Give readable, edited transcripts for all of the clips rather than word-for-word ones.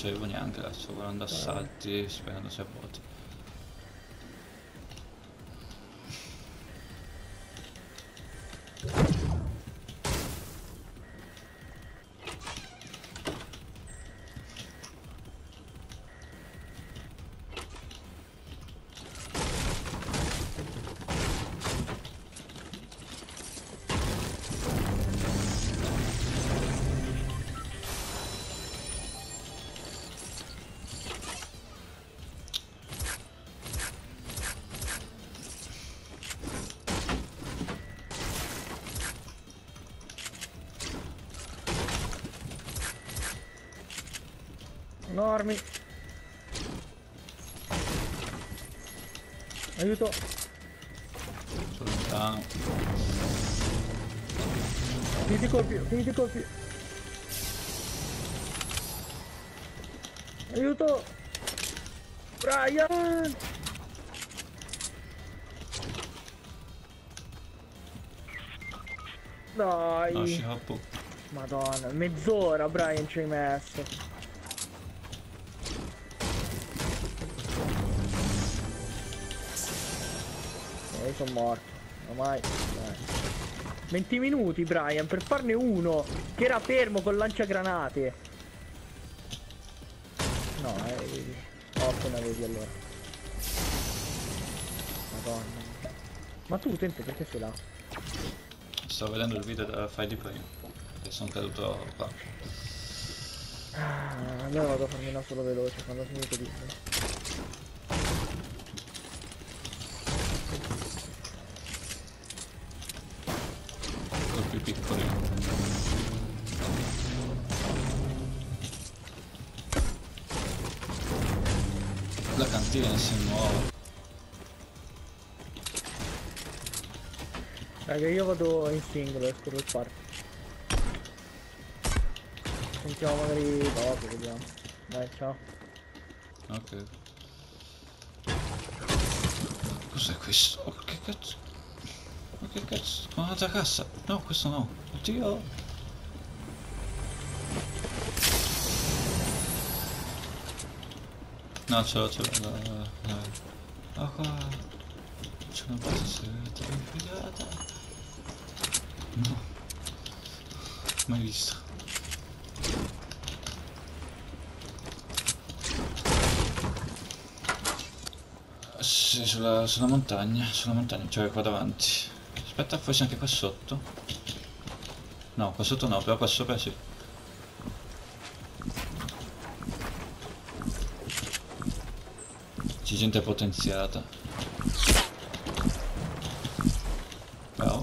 c'avevo neanche, sto guardando assalti, sperando sia vuoto. Enormi. Aiuto. Sono lontano. Finiti i colpi, finiti i colpi. Aiuto. Brian. Dai. No, scappo. Madonna, mezz'ora Brian ci hai messo. Io sono morto, ormai. Dai. 20 minuti Brian per farne uno che era fermo con lanciagranate. No, 8 ne avevi allora. Madonna. Ma tu utente perché sei là? Sto vedendo il video da fai di prima. E sono caduto qua. Allora vado a farmi una solo veloce quando ho finito di... Colpi piccoli. La cantina si muove. Raga, io vado in singolo, esco dal party. Sentiamo magari dopo, vediamo. Dai, ciao. Ok. Cos'è questo? Oh, che cazzo? Ma che cazzo? Con un'altra cassa? No, questo no. Oddio. No, ce l'ho. Ah qua. C'è una base segreta, figata. No. Mai visto. Sì, sulla montagna, cioè qua davanti. Aspetta, forse anche qua sotto. No, qua sotto no, però qua sopra sì. C'è gente potenziata. Ciao.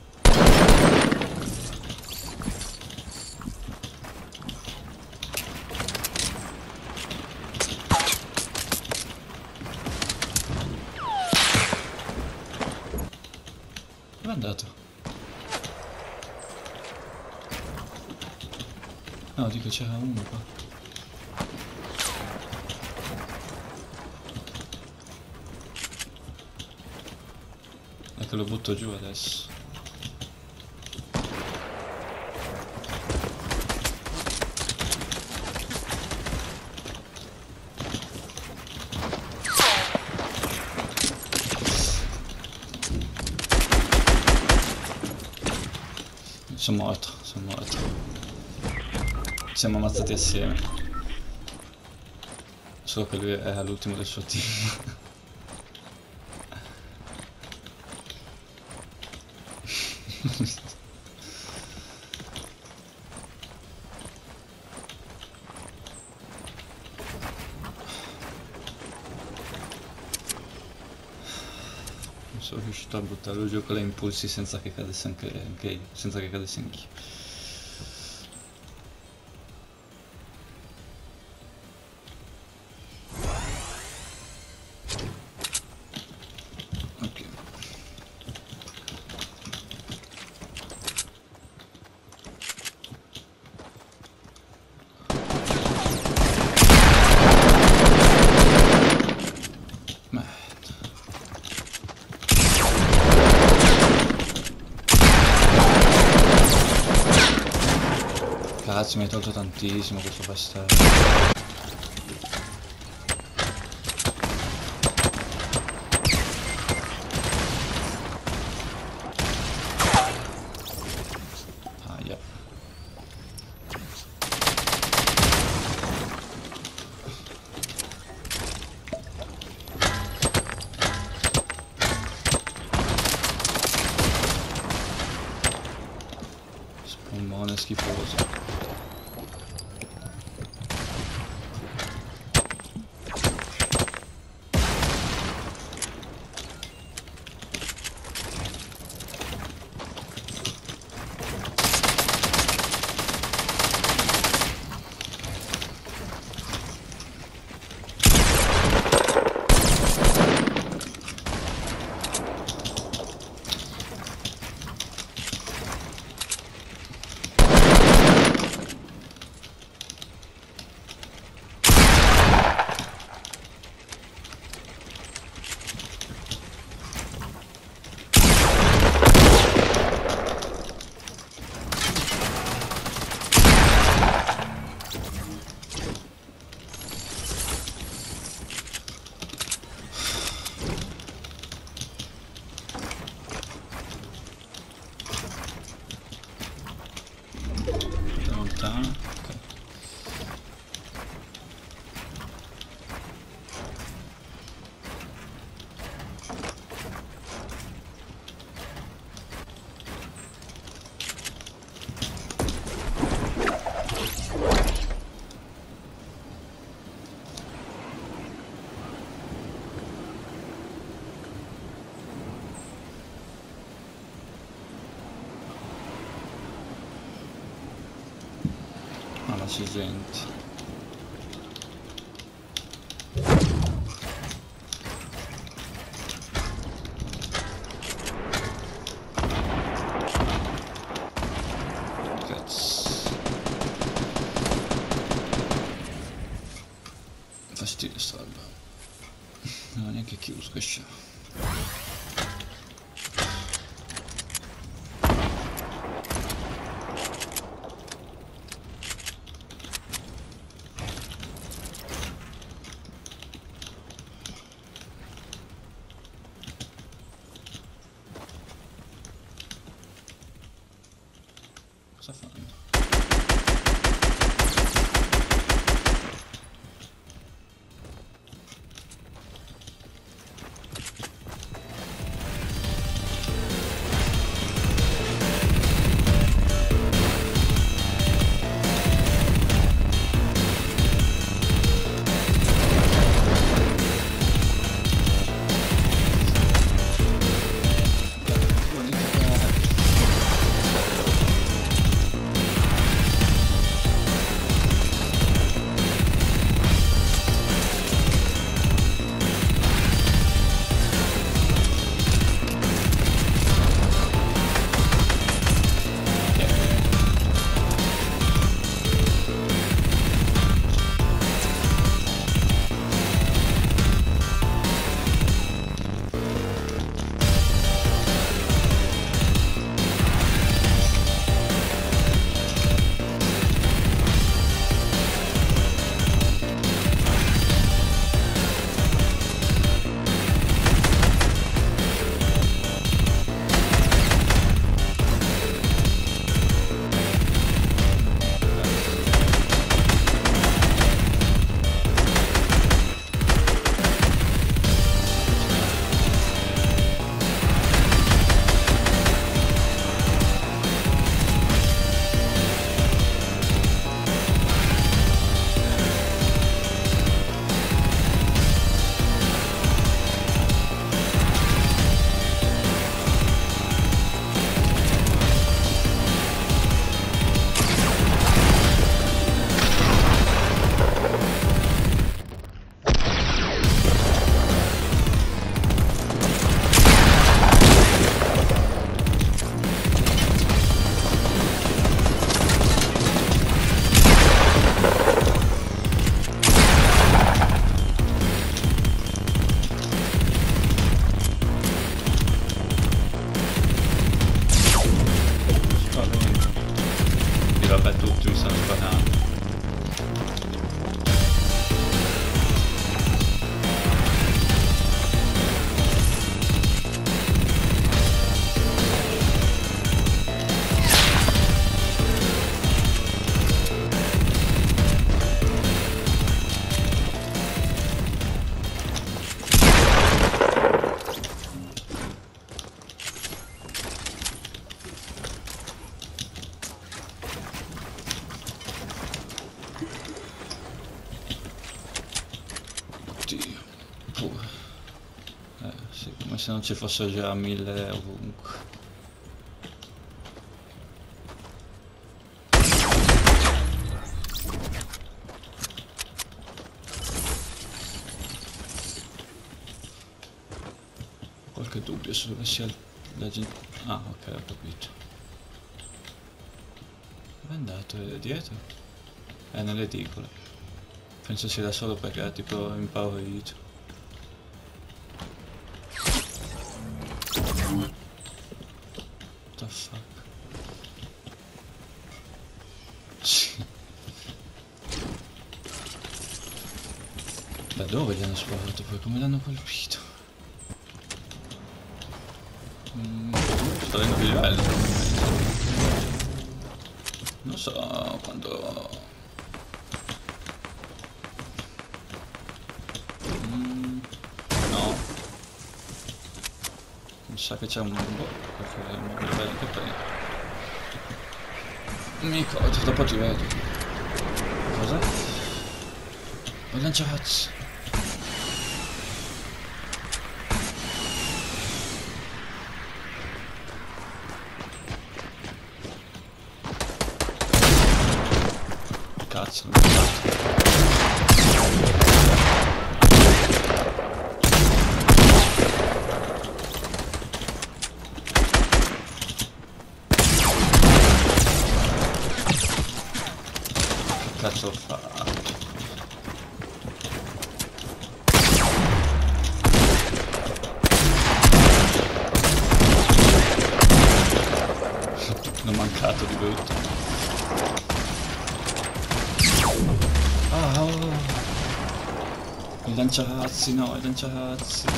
Dove è andato? No, dico c'era uno qua. Ecco, lo butto giù adesso. Sono morto. Ci siamo ammazzati assieme. Solo che lui era l'ultimo del suo team. Non sono riuscito a buttarlo giù con le impulsi senza che cadesse anche senza che cadesse anch'io. Ok. Cazzo, mi hai tolto tantissimo questo bastardo. schifoso. Lontano. Ok. Ah, la si sente. Cazzo. Fastidio sta roba. Non ho neanche chiuso, che scemo. Cosa fanno? se non ci fosse già 1000 ovunque. Qualche dubbio su dove sia la gente. Ah, ok, ho capito. Dove è andato? È dietro? È nelle edicole. Penso sia da solo perché è tipo impaurito. What the fuck? Sì. Da dove gli hanno sparato poi? Come l'hanno colpito? Sto avendo più livello. Non so quando... No. Mi sa che c'è un boh, che prende. Mi ricordo, dopo ti vedo. Cosa? Ho lanciato. Cazzo, non mi che cazzo ho fatto? L'ho mancato di brutto. Ah, oh. I lanciarazzi, no, i lanciarazzi.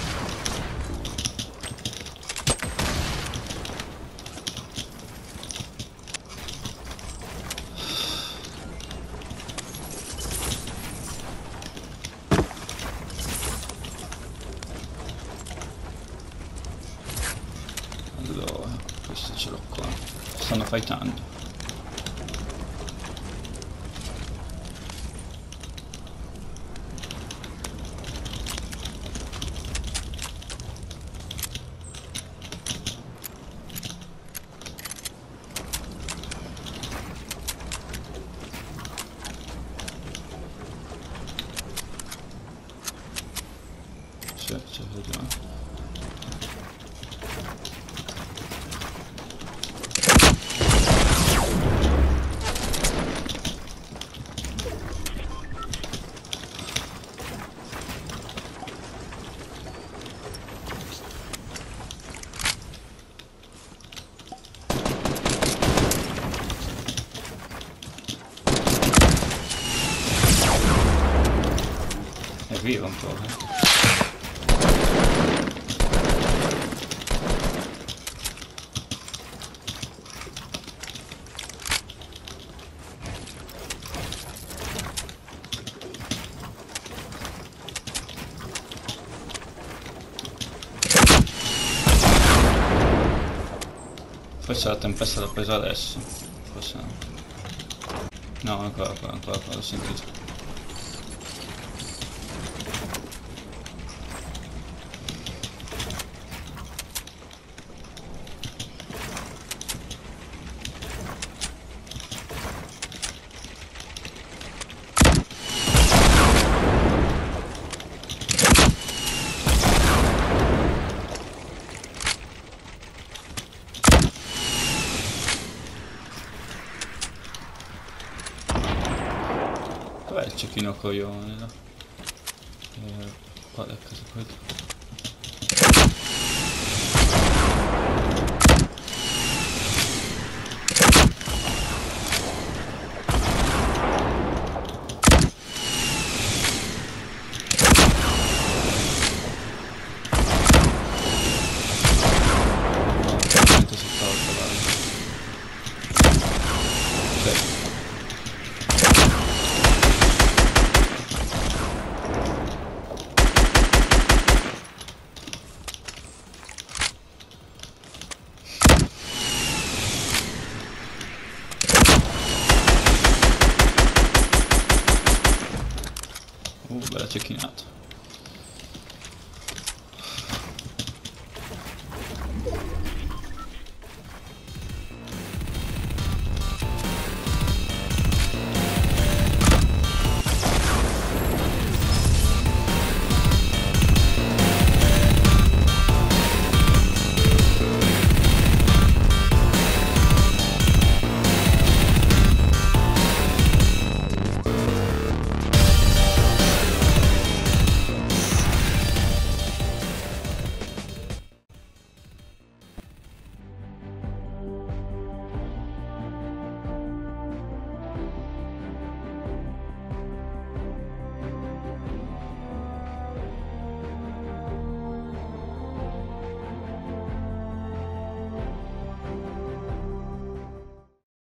Allora, questo ce l'ho qua. Stanno fightando. C'è ragione. È vivo un po', Forse la tempesta l'ha presa adesso. Forse no. No, ancora, l'ho sentito. Dov'è il cecchino coglione là? Qual è casa quello? Bella cecchinata.